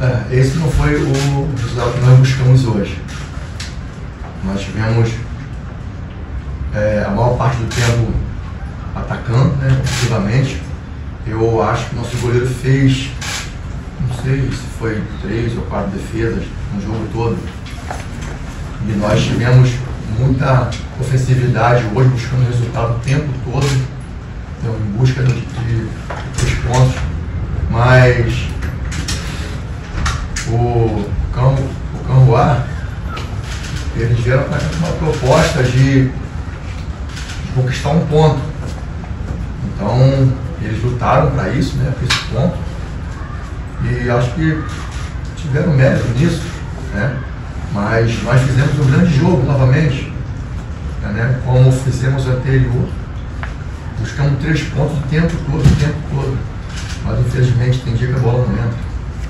Esse não foi o resultado que nós buscamos hoje. Nós tivemos a maior parte do tempo atacando, né, ofensivamente. Eu acho que o nosso goleiro fez, não sei se foi 3 ou 4 defesas no jogo todo. E nós tivemos muita ofensividade hoje, buscando resultado o tempo todo, então, em busca de 3 pontos. Mas o Canruá, eles vieram com uma proposta de conquistar um ponto. Então, eles lutaram para isso, né, para esse ponto. E acho que tiveram mérito nisso, né? Mas nós fizemos um grande jogo novamente, né, como fizemos o anterior. Buscamos 3 pontos o tempo todo. Mas infelizmente tem dia que a bola não entra.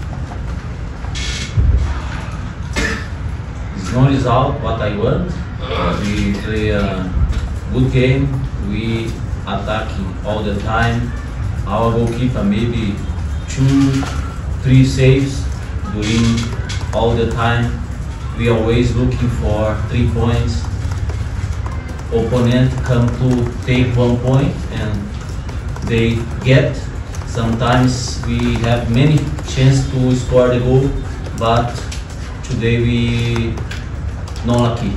It's no result what I want. We play a good game. We attacking all the time. Our goalkeeper maybe 2, 3 saves during all the time. We always looking for 3 points. Opponent come to take 1 point and they get. Sometimes we have many chances to score the goal, but today we not lucky.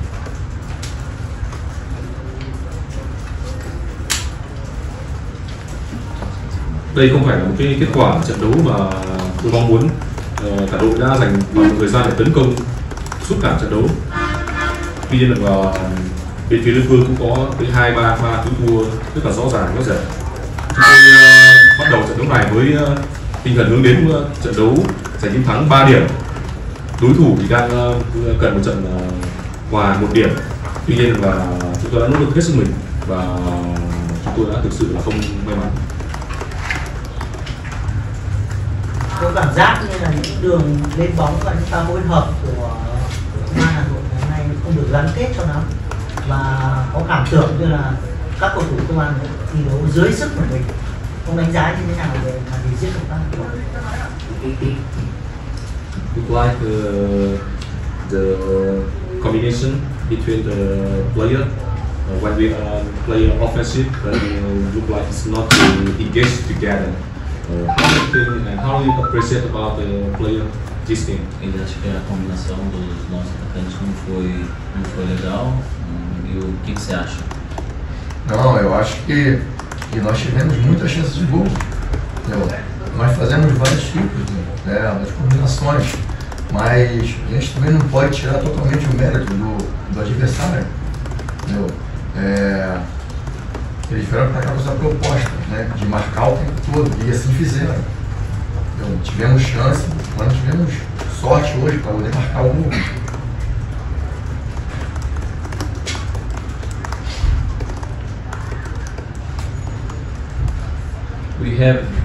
Đây không phải là một cái kết quả trận đấu mà tôi mong muốn. Cả đội đã dành một thời gian để tấn công suốt cả trận đấu. Tuy nhiên là bên phía đối phương cũng có tới 2-3 pha cứu thua rất là rõ ràng, rõ rệt. Chúng tôi bắt đầu trận đấu này với tinh thần hướng đến trận đấu giành chiến thắng 3 điểm. Đối thủ thì đang cần một trận hòa 1 điểm. Tuy nhiên là chúng tôi đã nỗ lực hết sức mình và chúng tôi đã thực sự là không may mắn. Có cảm giác như là những đường lên bóng và những pha hỗn hợp của Man Hà Nội ngày hôm nay không được gắn kết cho lắm, và có cảm tưởng như là các cầu thủ Công an thi đấu dưới sức của mình. Ông đánh giá như thế nào về màn trình diễn của các cầu thủ? Look like the combination between the player when we play offensive, but look like it's not engaged together. How do you think and how do you appreciate about the player this game? Eu acho que a combinação dos nossos atacantes não foi legal. E o que você acha? Não, eu acho que nós tivemos muitas chances de gol. Entendeu? Nós fazemos vários tipos, né, das combinações, mas a gente também não pode tirar totalmente o mérito do adversário. Entendeu? Eles vieram para cá com essa proposta, né, de marcar o tempo todo, e assim fizeram. Entendeu? Tivemos chance, mas não tivemos sorte hoje para poder marcar o gol. We have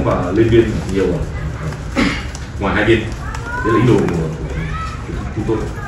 và lên biên nhiều ở ngoài hai biên. Đấy là ý đồ của chúng tôi.